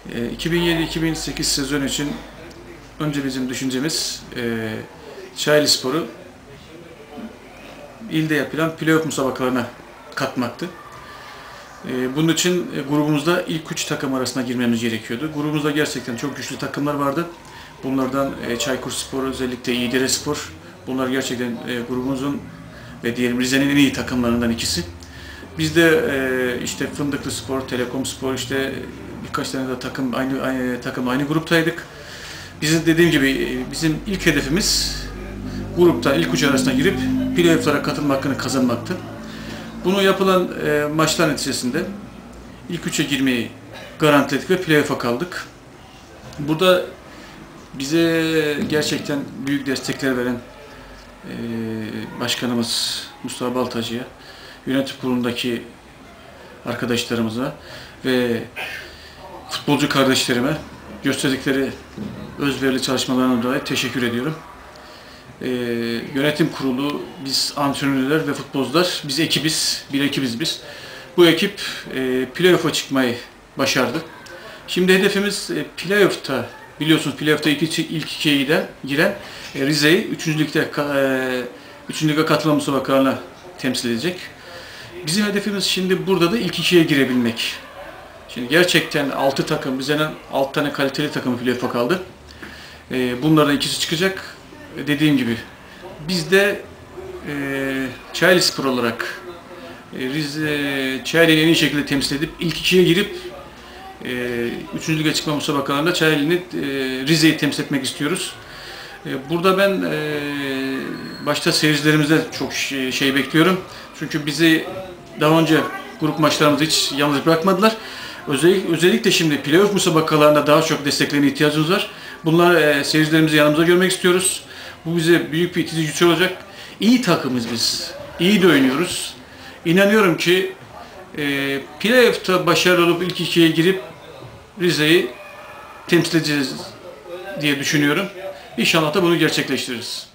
2007-2008 sezon için önce bizim düşüncemiz Çayelispor'u ilde yapılan playoff müsabakalarına katmaktı. Bunun için grubumuzda ilk 3 takım arasına girmemiz gerekiyordu. Grubumuzda gerçekten çok güçlü takımlar vardı. Bunlardan Çaykurspor, özellikle İğderespor, bunlar gerçekten grubumuzun ve diyelim Rize'nin en iyi takımlarından ikisi. Biz de işte Fındıklıspor, Telekomspor, işte birkaç tane de takım aynı gruptaydık. Bizim dediğim gibi bizim ilk hedefimiz grupta ilk 3 arasına girip playoff'lara katılma hakkını kazanmaktı. Bunu yapılan maçlar neticesinde ilk 3'e girmeyi garantiledik ve playoff'a kaldık. Burada bize gerçekten büyük destekler veren başkanımız Mustafa Baltacı'ya, yönetim kurulundaki arkadaşlarımıza ve futbolcu kardeşlerime gösterdikleri özverili çalışmalarına dolayı teşekkür ediyorum. Yönetim kurulu, biz antrenörler ve futbolcular, biz ekibiz, bir ekibiz biz. Bu ekip playoff'a çıkmayı başardı. Şimdi hedefimiz playoff'ta, biliyorsunuz playoff'ta ilk ikiye giren Rize'yi 3. Lig'e katılma müsabakalarına temsil edecek. Bizim hedefimiz şimdi burada da ilk ikiye girebilmek. Şimdi gerçekten 6 takım, Rize'nin 6 tane kaliteli takımı playoff'a kaldı. Bunlardan ikisi çıkacak. Dediğim gibi biz de Çayelispor olarak Çayeli'yi en iyi şekilde temsil edip ilk ikiye girip 3. Lig'e çıkma müsabakalarında Çayeli'ni Rize'yi temsil etmek istiyoruz. Burada ben başta seyircilerimizden çok şey bekliyorum. Çünkü bizi daha önce grup maçlarımızda hiç yalnız bırakmadılar. Özellikle şimdi playoff müsabakalarında daha çok desteklerine ihtiyacımız var. Bunlar seyircilerimizi yanımıza görmek istiyoruz. Bu bize büyük bir itici güç olacak. İyi takımız biz. İyi de oynuyoruz. İnanıyorum ki playoff'ta başarılı olup ilk ikiye girip Rize'yi temsil edeceğiz diye düşünüyorum. İnşallah da bunu gerçekleştiririz.